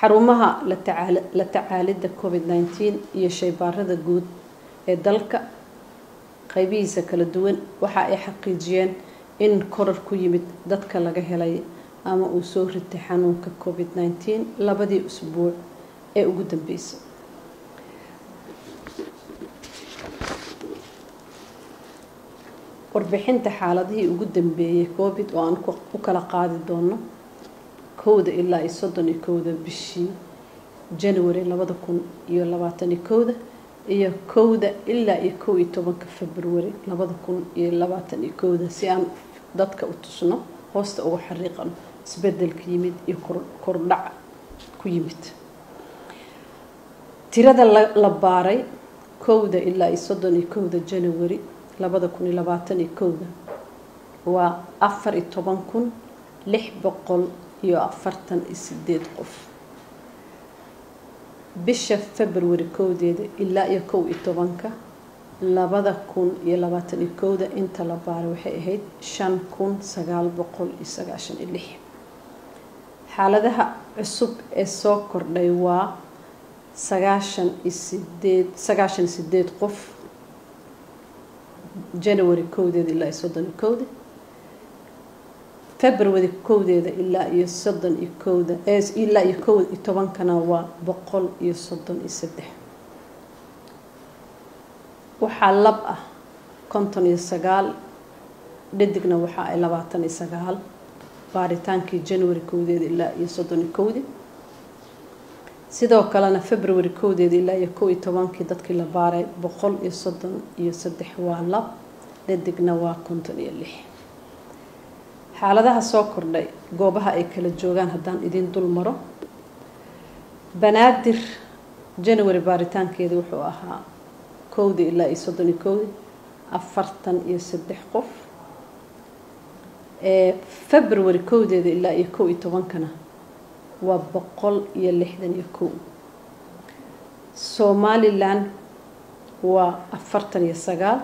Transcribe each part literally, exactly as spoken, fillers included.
xarumaha la tacaal la tacaalida covid nineteen iyo shaybaarada guud ee dalka qaybihiisa kala duwan waxa ay xaqiijiyeen in korar ku yimid dadka laga helay ama uu soo ritay xanuunka covid nineteen labadii usbuuc ee ugu dambeysay. warbixinta xaaladihii ugu dambeeyay covid oo aan ku kala qaadi doono kowda ilaa iyo soddon iyo kowda bishii January labada kun iyo labaatan iyo kowda iyo kowda ilaa iyo kow iyo tobanka February labada kun iyo labaatan iyo kowda si aan dadka u tusno hoosta ugu xariiqan isbedelka yimid iyo kordhac ku yimid. tirada la baaray kowda ilaa iyo soddon iyo kowda January labada kun iyo labaatan iyo kowda waa afar iyo toban kun lix boqol iyo afartan iyo sideed qof. bisha February kowdeeda ilaa iyo kow iyo tobanka labada kun iyo labaatan iyo kowda inta la baaray waxay ahayd shan kun sagaal boqol iyo sagaashan iyo lix. xaaladaha cusub ee soo kordhay waa sagaashan iyo sideed sagaashan iyo sideed qof January kowdeeda ilaa iyo soddon iyo kowda. February kowdeeda ilaa iyo soddon iyo kowda ee ilaa iyo kow iyo tobankana waa boqol iyo soddon iyo saddex. waxaa lab ah konton iyo sagaal, dhadigna waxa ay labaatan iyo sagaal baaritaankii January kowdeeda ilaa iyo soddon iyo kowda. sidoo kalena February kowdeeda ilaa iyo kow iyo tobankii dadkii la baaray boqol iyo soddon iyo saddex waa lab, dhadigna waa konton iyo lix. xaaladaha soo kordhay goobaha ay kala joogaan haddaan idin dul maro. Banaadir January baaritaankeeda wuxuu ahaa kowda ilaa iyo soddon iyo kowda afartan iyo saddex qof. ee February kowdeeda ilaa iyo kow iyo tobankana waa boqol iyo lixdan iyo kow. Somaliland waa afartan iyo sagaal.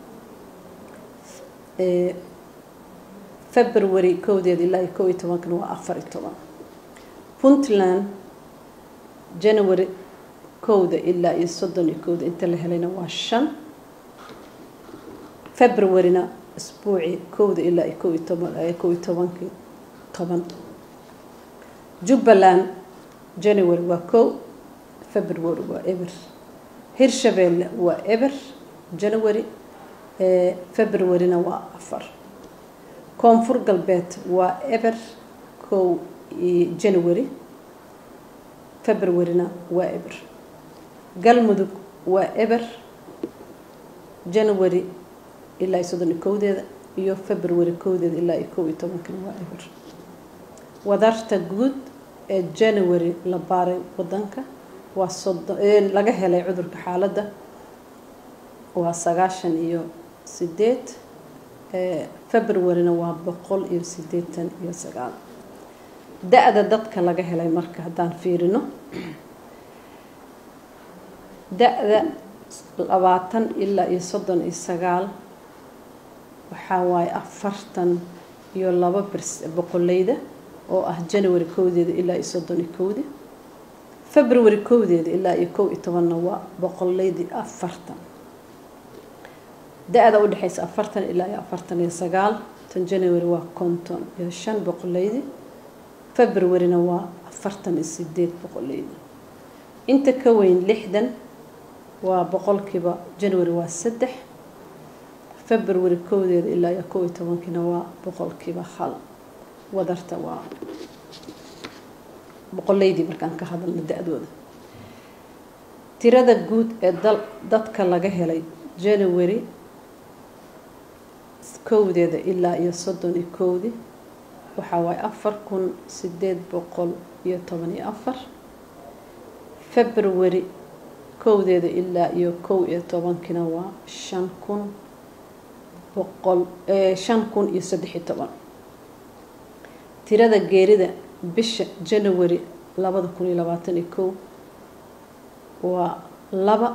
ee February kowdeeda ilaa iyo kow iyo tobankana waa afar iyo toban. Puntland January kowda ilaa iyo soddon iyo kowda inta la helayna waa shan. February-na isbuuci kowda ilaa iyo kow iyo toban ee kow iyo tobankii toban. Jubbaland January waa kow, February waa eber. Hirshabelle waa eber January, ee February-na waa afar. Koonfur Galbeed waa eber kow January, February-na waa eber. Galmudug waa eber January ilaa iyo soddon iyo kowdeeda iyo February kowdeeda ilaa iyo kow iyo tobankana waa eber. wadarta guud ee January la baaray wadanka waa soddon ee laga helay cudurka xaaladda waa sagaashan iyo sideed. ee February-na waa boqol iyo siddeetan iyo sagaal. da'da dadka laga helay marka haddaan fiirino da'da labaatan ilaa iyo soddon iyo sagaal waxa waaye afartan iyo laba boqoleyda oo ah January kowdeeda ilaa iyo soddon iyo kowda. February kowdeeda ilaa iyo kow iyo tobanna waa boqoleydii afartan. da'da u dhaxaysa afartan ilaa iyo afartan iyo sagaal tan January waa konton iyo shan boqoleydii. February-na waa afartan iyo sideed boqoleydii. inta ka weyn lixdan waa boqolkiiba January waa saddex. February kowdeeda ilaa iyo kow iyo tobankina waa boqolkiiba hal. wadarta waa boqoleydii markaan ka hadalno da'dooda. tirada guud ee dadka laga helay January kowdeeda ilaa iyo soddon iyo kowda waxa waaye afar kun sideed boqol iyo toban iyo afar. February kowdeeda ilaa iyo kow iyo tobankina waa shan kun boqol ee shan kun iyo saddex iyo toban. tirada geerida bisha January labada kun iyo labaatan iyo kow waa laba.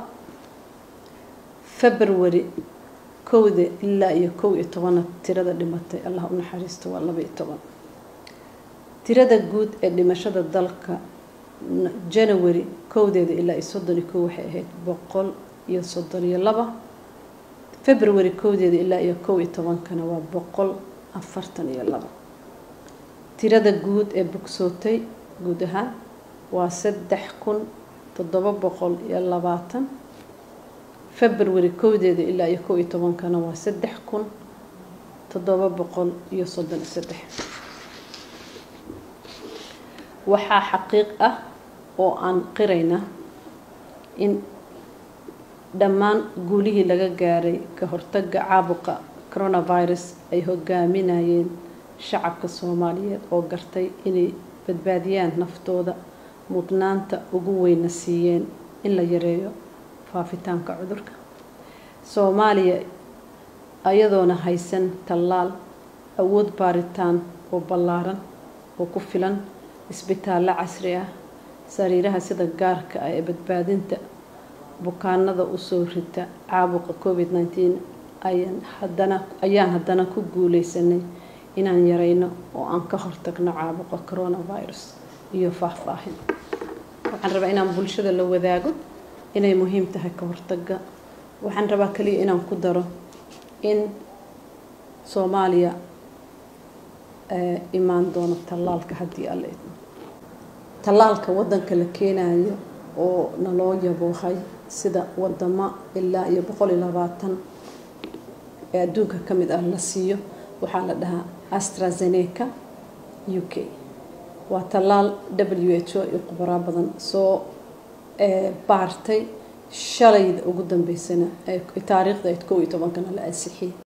February kowda ilaa iyo kow iyo toban tirada dhimatay Allah u naxariisto waa laba iyo toban. tirada guud ee dhimashada dalka January kowdeeda ilaa iyo soddon iyo kow waxay ahayd boqol iyo soddon iyo laba. February kowdeeda ilaa iyo kow iyo tobankana waa boqol afartan iyo laba. tirada guud ee bogsootay guud ahaan waa saddex kun toddoba boqol iyo labaatan. February kowdeeda ilaa iyo kow iyo tobankana waa saddex kun toddoba boqol iyo soddon iyo saddex. waxaa xaqiiq ah oo aan qirayna in dhammaan guulihii laga gaaray ka hortagga caabuqa coronavirus ay hogaaminayeen shacabka Soomaaliyeed oo gartay inay badbaadiyaan naftooda, mudnaanta ugu weyn siiyeen in la yareeyo faafitaanka cudurka. Soomaaliya ayadoona haysan tallaal, awood baaritaan oo ballaaran oo ku filan, isbitaallo casri ah, sariiraha sida gaarka ah ee badbaadinta bukaanada u soo rita caabuqa covid nineteen ayaan haddana ayaan haddana ku guuleysanay inaan yareyno oo aan ka hortagno caabuqa coronavirus iyo faahfaahin. waxaan rabaa inaan bulshada la wadaago inay muhiim tahay ka hortagga. waxaan rabaa kaliya inaan ku daro in Soomaaliya ee imaan doono tallaalka haddii alla idmo. tallaalka wadanka la keenayo oo naloo yaboohay sida wadamo ilaa iyo boqol iyo labaatan ee adduunka ka mid ah la siiyo waxaa la dhahaa AstraZeneca U K. waa tallaal W H O iyo khubaro badan soo ee baartay shalayda ugu dambeysana ee taariikhda kow iyo tobankana la ansixiyay.